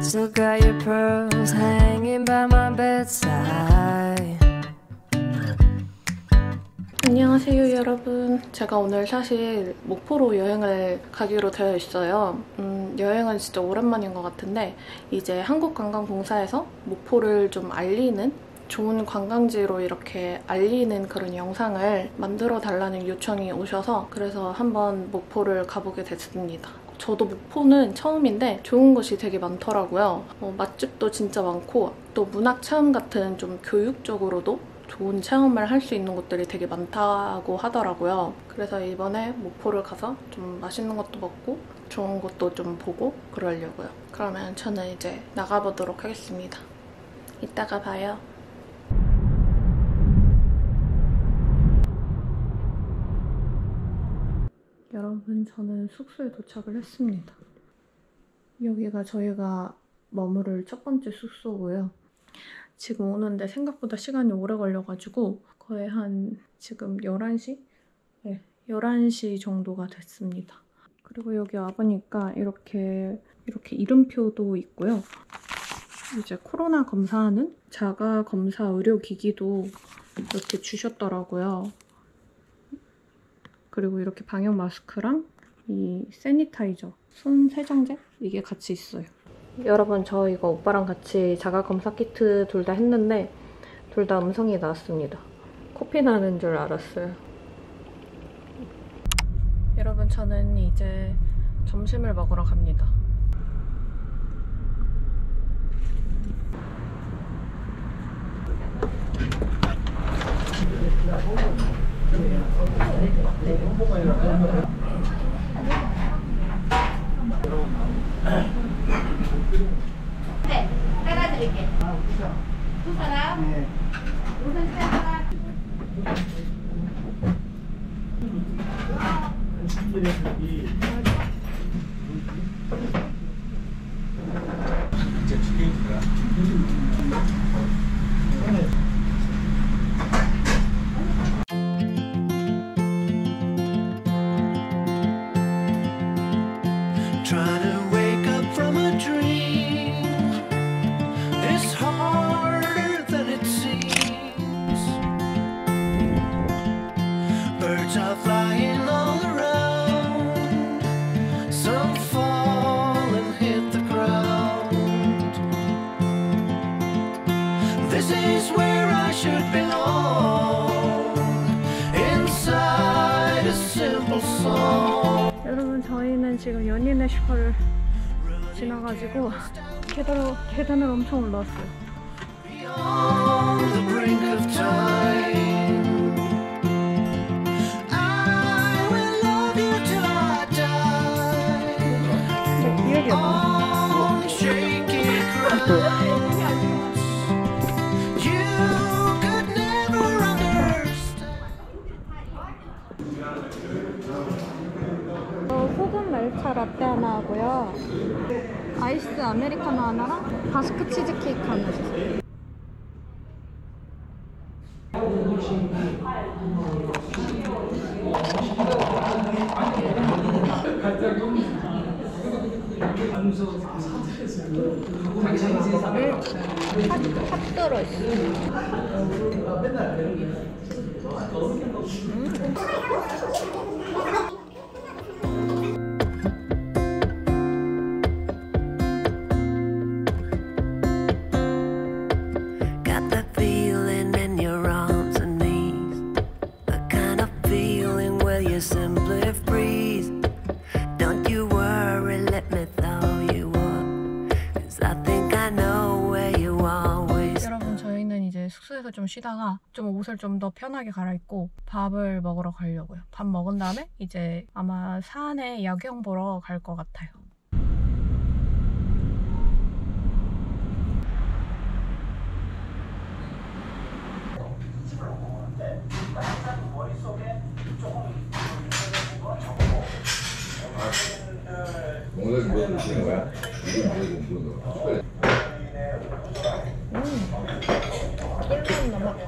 Still got your pearls hanging by my bedside. 안녕하세요 여러분. 제가 오늘 사실 목포로 여행을 가기로 되어 있어요. 여행은 진짜 오랜만인 것 같은데 이제 한국관광공사에서 목포를 좀 알리는, 좋은 관광지로 이렇게 알리는 그런 영상을 만들어 달라는 요청이 오셔서 그래서 한번 목포를 가보게 됐습니다. 저도 목포는 처음인데 좋은 곳이 되게 많더라고요. 맛집도 진짜 많고 또 문학 체험 같은 좀 교육적으로도 좋은 체험을 할 수 있는 곳들이 되게 많다고 하더라고요. 그래서 이번에 목포를 가서 좀 맛있는 것도 먹고 좋은 곳도 좀 보고 그러려고요. 그러면 저는 이제 나가보도록 하겠습니다. 이따가 봐요. 여러분, 저는 숙소에 도착을 했습니다. 여기가 저희가 머무를 첫 번째 숙소고요. 지금 오는데 생각보다 시간이 오래 걸려가지고 거의 한 지금 11시? 네, 11시 정도가 됐습니다. 그리고 여기 와보니까 이렇게 이름표도 있고요. 이제 코로나 검사하는 자가 검사 의료기기도 이렇게 주셨더라고요. 그리고 이렇게 방역 마스크랑 이 세니타이저, 손 세정제 이게 같이 있어요. 여러분, 저 이거 오빠랑 같이 자가검사 키트 둘 다 했는데 둘 다 음성이 나왔습니다. 코피 나는 줄 알았어요. 여러분, 저는 이제 점심을 먹으러 갑니다. 네, 따라드릴게. 두 사람? 네. 우선 세 사람. Trying to wake up from a dream is harder than it seems. Birds are flying all around, some fall and hit the ground. This is where I should belong, inside a simple song. 여러분, 저희는 지금 연인의 슈퍼를 지나가지고 계단을 엄청 올라왔어요. Beyond the brink of time, I will love you till I die. 근데 기억이 안 나. On shaky grounds, you could never understand. 소금 말차 라떼 하나 하고요. 아이스 아메리카노 하나랑 바스크 치즈 케이크 하나 주세요. 팥 들어있어. Got that feeling in your arms and knees, the kind of feeling where you simply freeze. Don't you worry, let me throw you up, 'cause I think I know where you always. 여러분, 저희는 이제 숙소에서 좀 쉬다가 좀 옷을 좀 더 편하게 갈아입고 밥을 먹으러 가려고요. 밥 먹은 다음에 이제 아마 산에 야경 보러 갈 것 같아요. 오늘 뭐 드시는 거야? 이거 뭐 끓는 너무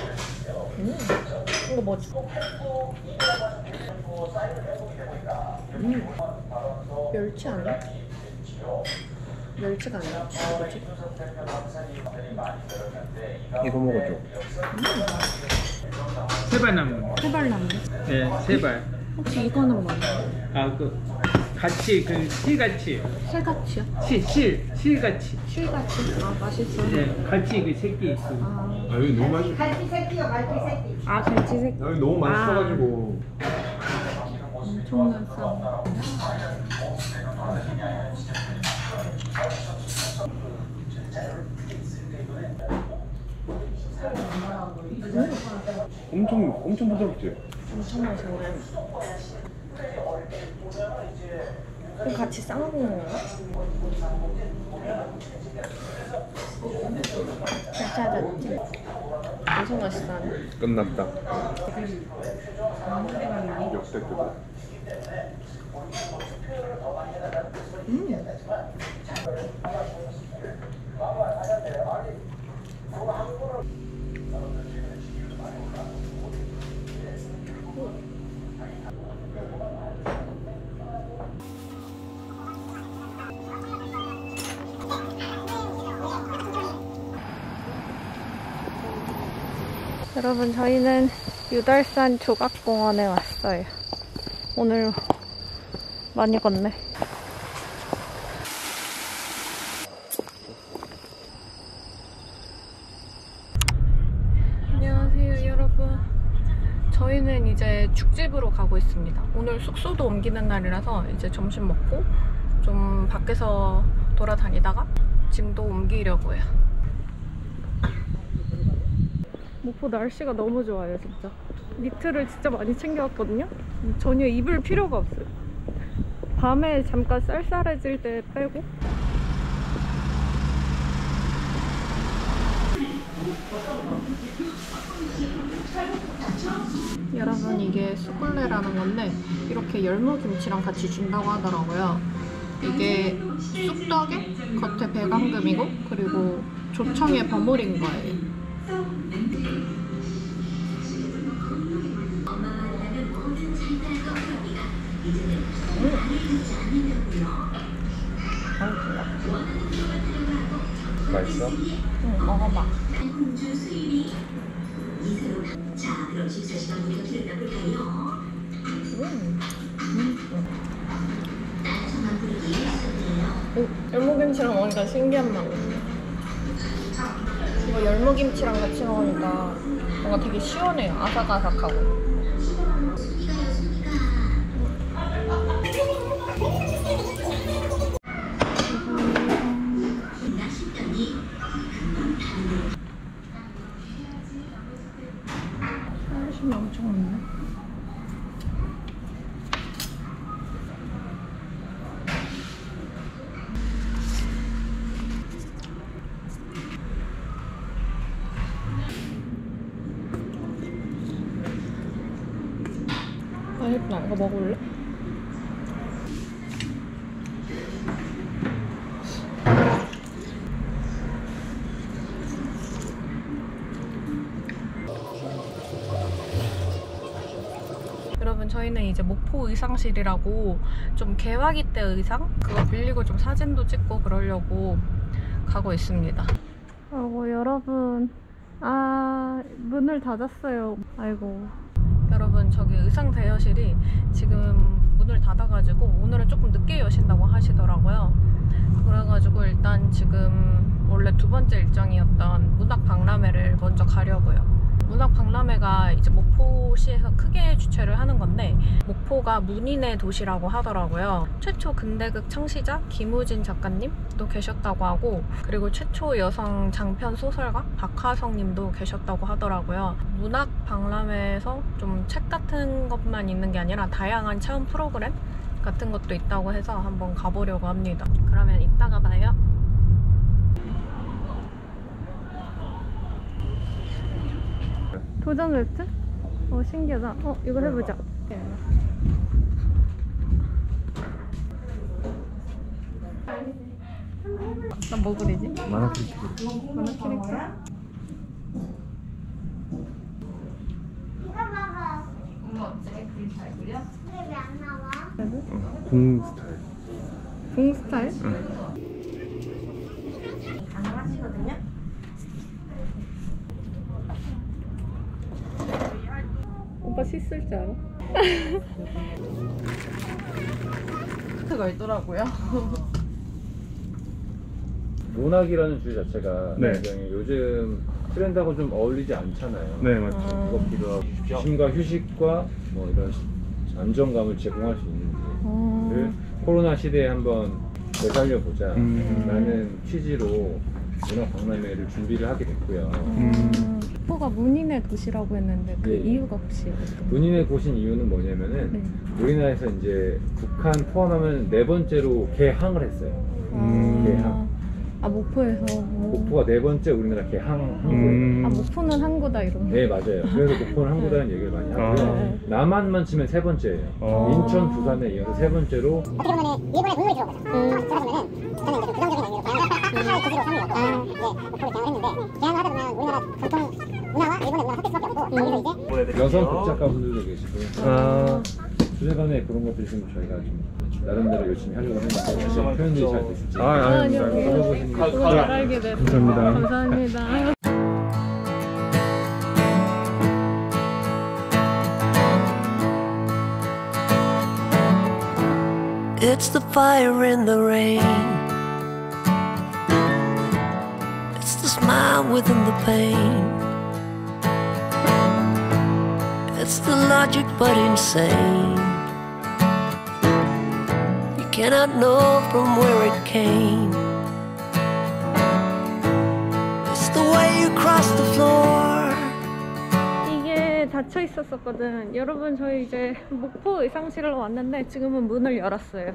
이거 뭐지? 멸치 아니야? 멸치가 아니야? 뭐지? 이거 먹어줘. 세발나무. 해발나무. 네, 세발. 혹시 이거는 뭐야? 아, 그 같이 그 실같이. 실같이요? 실같이. 실같이? 아 맛있어. 네, 같이 그 새끼 있어. 아 여기 너무 맛있어. 갈치 새끼요, 갈치 새끼. 아 갈치색. 여기 너무 맛있어가지고. 엄청난 쌈. 엄청 부드럽지. 엄청 맛있네. 그럼 같이 싸 먹는 건가? 잘 찾았지? 엄청 맛있어. 끝났다. 역대급이다. 여러분 저희는 유달산 조각공원에 왔어요. 오늘 많이 걷네. 안녕하세요 여러분. 저희는 이제 죽집으로 가고 있습니다. 오늘 숙소도 옮기는 날이라서 이제 점심 먹고 좀 밖에서 돌아다니다가 짐도 옮기려고요. 목포 날씨가 너무 좋아요 진짜. 니트를 진짜 많이 챙겨왔거든요. 전혀 입을 필요가 없어요. 밤에 잠깐 쌀쌀해질 때 빼고. 여러분 이게 수블레라는 건데 이렇게 열무김치랑 같이 준다고 하더라고요. 이게 쑥떡에 겉에 배강금이고 그리고 조청에 버무린 거예요. 맛있어? 응, 먹어봐. 열무김치랑 먹으니까 신기한 맛이네. 이거 열무김치랑 같이 먹으니까 뭔가 되게 시원해요. 아삭아삭하고. 사람이 엄청 많네. 맛있다. 이거 먹을래? 여러분 저희는 이제 목포 의상실이라고 좀 개화기 때 의상? 그거 빌리고 좀 사진도 찍고 그러려고 가고 있습니다. 아이고 여러분, 아 문을 닫았어요. 아이고 여러분 저기 의상 대여실이 지금 문을 닫아가지고 오늘은 조금 늦게 여신다고 하시더라고요. 그래가지고 일단 지금 원래 두 번째 일정이었던 문학박람회를 먼저 가려고요. 문학박람회가 이제 목포시에서 크게 주최를 하는 건데 목포가 문인의 도시라고 하더라고요. 최초 근대극 창시자 김우진 작가님도 계셨다고 하고 그리고 최초 여성 장편 소설가 박하성 님도 계셨다고 하더라고요. 문학박람회에서 좀 책 같은 것만 있는 게 아니라 다양한 체험 프로그램 같은 것도 있다고 해서 한번 가보려고 합니다. 그러면 이따가 봐요. 도전 웹툰? 신기하다. 이거 해보자. 난 뭐 그리지? 만화 캐릭터. 만화 캐릭터? 이거 봐봐. 엄마 어째 그림 잘 그려? 근데 왜 안 나와? 공 스타일. 공 스타일? 가능하시거든요. 오빠 씻을 줄 알아? 가 있더라고요. 문학이라는 주제 자체가 네. 굉장히 요즘 트렌드하고 좀 어울리지 않잖아요. 네, 맞죠. 무겁기도 하고 쉼과 휴식과 뭐 이런 안정감을 제공할 수 있는 를 코로나 시대에 한번 되살려보자 라는 취지로 문화 박람회를 준비를 하게 됐고요. 목포가 문인의 도시라고 했는데 그 네. 이유가 혹시 어떤? 문인의 곳인 이유는 뭐냐면은 네. 우리나라에서 이제 북한 포함하면 4번째로 개항을 했어요. 개항. 아 목포에서. 목포가 4번째 우리나라 개항 항구예요. 아 목포는 항구다 이런. 네, 맞아요. 그래서 목포는 항구다는 얘기를 많이 하고요. 네. 남한만 치면 3번째예요. 인천, 부산에 이어서 3번째로. 어떻게 보면 일본의 문물이 들어온 거죠. 들어가면은 저는 이제 부정적인 의미로 하나의 기지로 삼는 거고 목포를 개항을 했는데 개항을 하다 보면 우리나라 전통 문화와 일본의 문화가 섞일 수밖에 없고 거기서 이제 여성 극작가분들도 계시고요. 주제간에 그런 것들이 좀 저희가 좀 나름대로 열심히 하려고 했는데 사실 표현들이 잘 됐을지. 아니요. 물어보시니까 그거 잘 알게 돼서 감사합니다. It's the fire in the rain. It's the smile within the pain. It's the logic but insane. You cannot know from where it came. It's the way you cross the floor. 이게 닫혀 있었거든. 여러분 저희 이제 목포 의상실로 왔는데 지금은 문을 열었어요.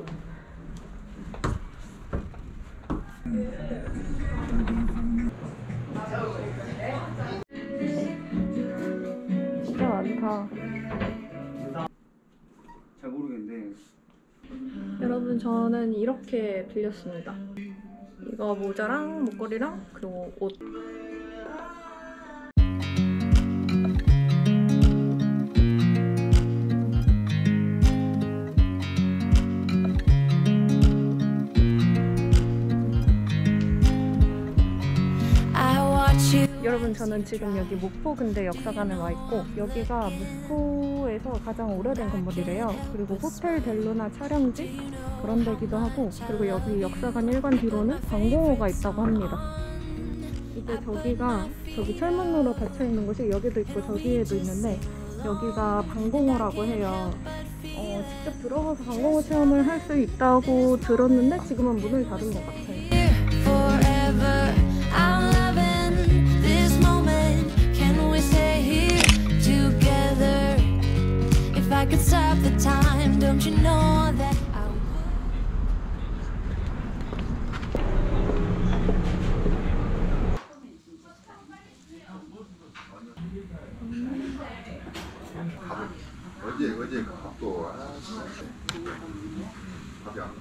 진짜 많다. 잘 모르겠는데. 여러분 저는 이렇게 빌렸습니다. 이거 모자랑 목걸이랑 그리고 옷. 여러분 저는 지금 여기 목포 근대 역사관에 와 있고 여기가 목포에서 가장 오래된 건물이래요. 그리고 호텔 델루나 촬영지 그런 데기도 하고 그리고 여기 역사관 일관 뒤로는 광공호가 있다고 합니다. 이제 저기 철문으로 닫혀 있는 곳이 여기도 있고 저기에도 있는데 여기가 방공호라고 해요. 직접 들어가서 방공호 체험을 할 수 있다고 들었는데 지금은 문을 닫은 것 같아요. Forever, I'm loving this moment. Can we stay here together? If I could stop the time, don't you know that I would? 어제 그 밥도 밥이 안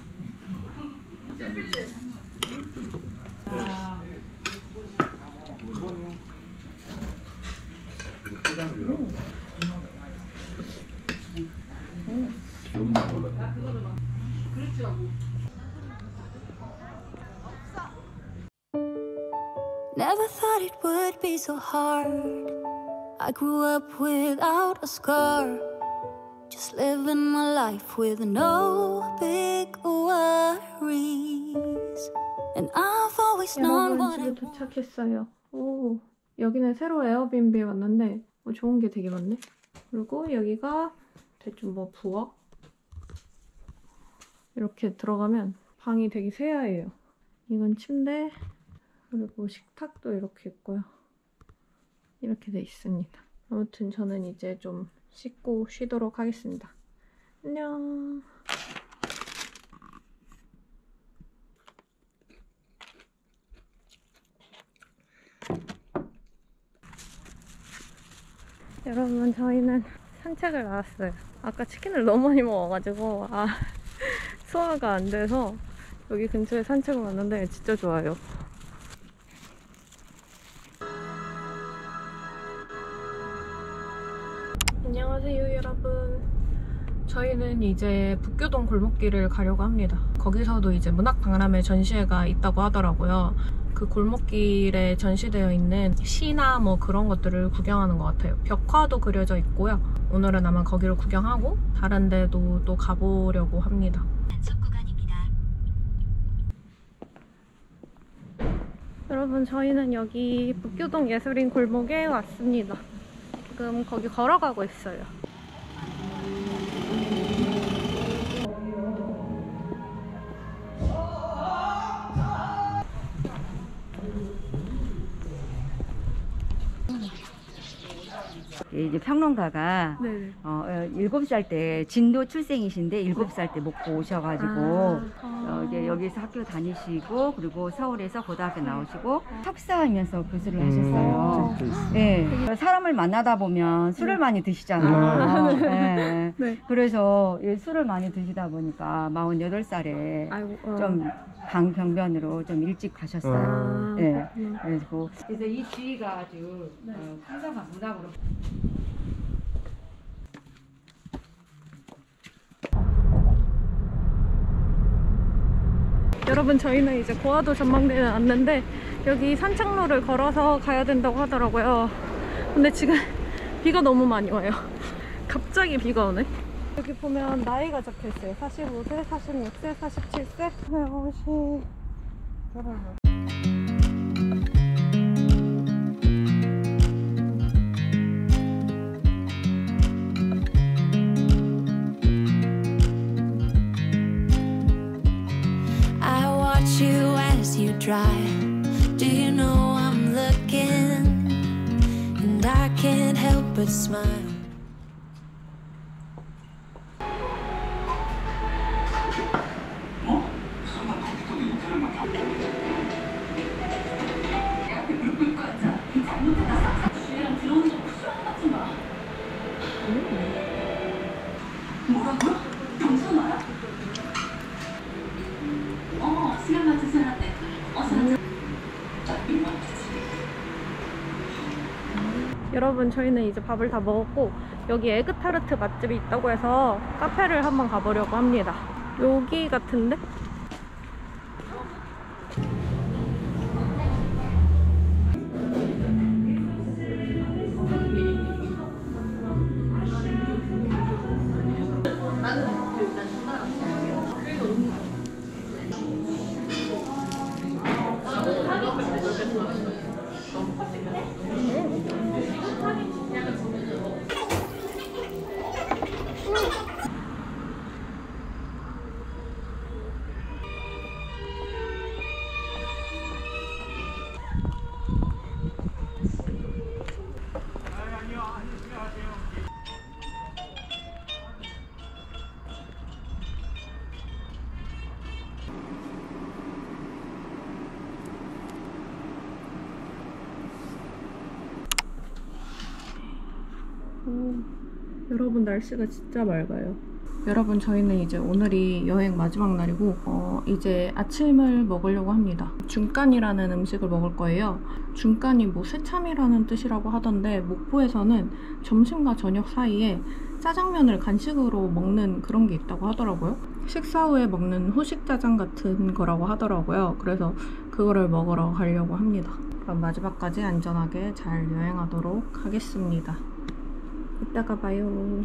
Never thought it would be so hard. I grew up without a scar. Just living my life with no big worries. And I've always known 여러분 what I 집에 도착했어요. 오, 여기는 새로 에어비앤비에 왔는데 좋은 게 되게 많네. 그리고 여기가 대충 뭐 부엌 이렇게 들어가면 방이 되게 새하얘요. 이건 침대 그리고 식탁도 이렇게 있고요. 이렇게 돼 있습니다. 아무튼 저는 이제 좀 씻고 쉬도록 하겠습니다. 안녕. 여러분 저희는 산책을 나왔어요. 아까 치킨을 너무 많이 먹어가지고 소화가 안 돼서 여기 근처에 산책을 왔는데 진짜 좋아요. 안녕하세요 여러분. 저희는 이제 북교동 골목길을 가려고 합니다. 거기서도 이제 문학박람회 전시회가 있다고 하더라고요. 그 골목길에 전시되어 있는 시나 뭐 그런 것들을 구경하는 것 같아요. 벽화도 그려져 있고요. 오늘은 아마 거기를 구경하고 다른 데도 또 가보려고 합니다. 여러분, 저희는 여기 북교동 예술인 골목에 왔습니다. 지금 거기 걸어가고 있어요. 이제 평론가가 7살 때 진도 출생이신데 7살 때 목포 오셔가지고 이제 여기서 학교 다니시고 그리고 서울에서 고등학교 나오시고 석사하면서 교수를 하셨어요. 네. 사람을 만나다 보면 술을 많이 드시잖아요. 네. 그래서 술을 많이 드시다 보니까 48살에 좀 방병변으로 좀 일찍 가셨어요. 네. 그래서 이 주위가 아주 풍성한 문학으로. 여러분, 저희는 이제 고화도 전망대에 왔는데 여기 산책로를 걸어서 가야 된다고 하더라고요. 근데 지금 비가 너무 많이 와요. 갑자기 비가 오네. 여기 보면 나이가 적혀있어요. 45세, 46세, 47세, 50... You as you drive, do you know I'm looking, and I can't help but smile. 뭐라고요? 경선아야? 시간 맞춘 사람한테 여러분, 저희는 이제 밥을 다 먹었고 여기 에그타르트 맛집이 있다고 해서 카페를 한번 가보려고 합니다. 여기 같은데? 여러분, 날씨가 진짜 맑아요. 여러분, 저희는 이제 오늘이 여행 마지막 날이고 이제 아침을 먹으려고 합니다. 중간이라는 음식을 먹을 거예요. 중간이 뭐 새참이라는 뜻이라고 하던데 목포에서는 점심과 저녁 사이에 짜장면을 간식으로 먹는 그런 게 있다고 하더라고요. 식사 후에 먹는 후식 짜장 같은 거라고 하더라고요. 그래서 그거를 먹으러 가려고 합니다. 그럼 마지막까지 안전하게 잘 여행하도록 하겠습니다. 이따가 봐요.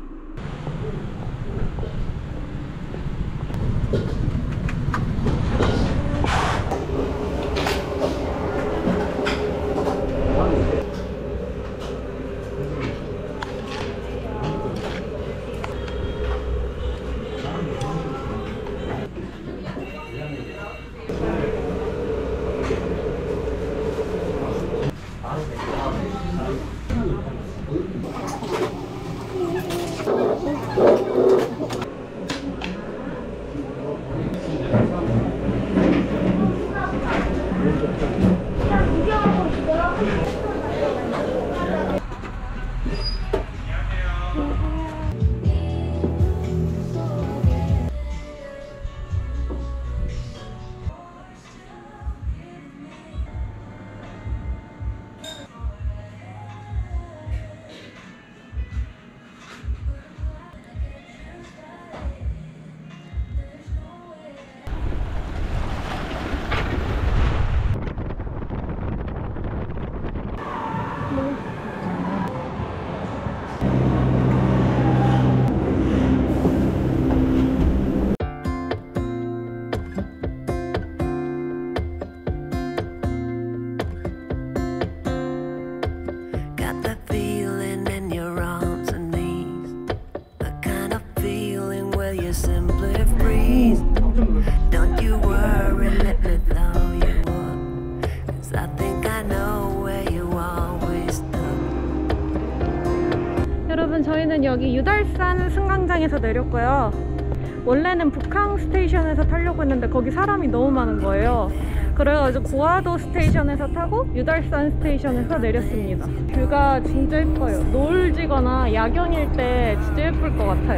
simply freeze. Don't you worry, let me throw you up, 'cause I think I know where you always stuck. 여러분, 저희는 여기 유달산 승강장에서 내렸고요. 원래는 북항 스테이션에서 타려고 했는데 거기 사람이 너무 많은 거예요. 그래가지고 고화도 스테이션에서 타고 유달산 스테이션에서 내렸습니다. 뷰가 진짜 예뻐요. 노을 지거나 야경일 때 진짜 예쁠 것 같아요.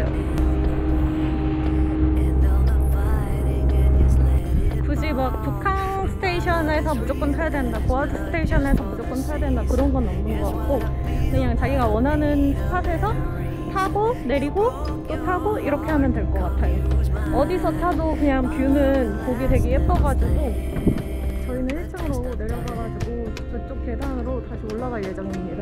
굳이 막 북항 스테이션에서 무조건 타야 된다, 고화도 스테이션에서 무조건 타야 된다, 그런 건 없는 것 같고, 그냥 자기가 원하는 스팟에서 타고 내리고 또 타고 이렇게 하면 될 것 같아요. 어디서 타도 그냥 뷰는 보기 되게 예뻐가지고 저희는 1층으로 내려가가지고 저쪽 계단으로 다시 올라갈 예정입니다.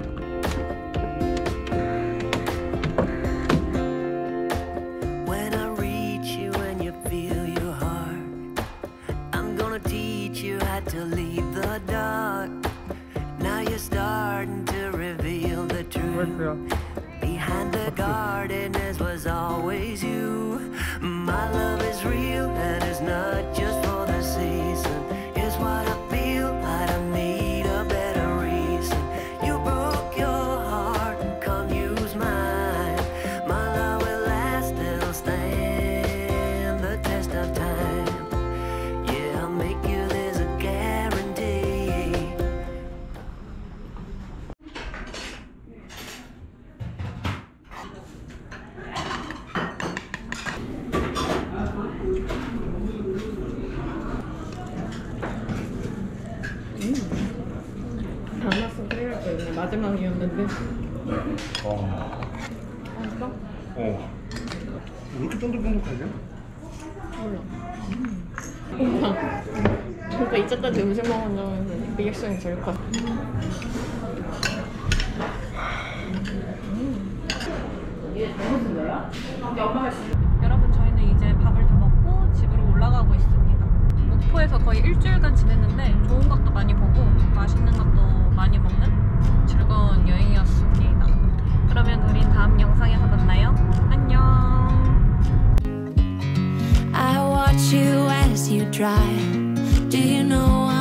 When I reach you and you feel your heart, I'm gonna teach you how to leave the dark. Now you're starting to reveal the truth. Behind the gardeners was always you. My love is real and it's not just for the season. It's what I feel, I don't need a better reason. You broke your heart and come use mine. My love will last, it'll stand the test of time. Yeah, I'll make you this a guarantee. 담았으면 큰일 날 뻔했네. 마지막이었는데. 맛있어? 왜 이렇게 쫀득쫀득하냐? 몰라. 그러니까 이제까지 음식 먹은 적은 리액션이 제일 커. 여러분, 저희는 이제 밥을 다 먹고 집으로 올라가고 있습니다. 목포에서 거의 일주일간 지냈는데 좋은 것도 많이 보고 맛있는 것도 많이 먹는 즐거운 여행이었습니다. 그러면 우린 다음 영상에서 만나요. 안녕. I watch you as you drive. Do you know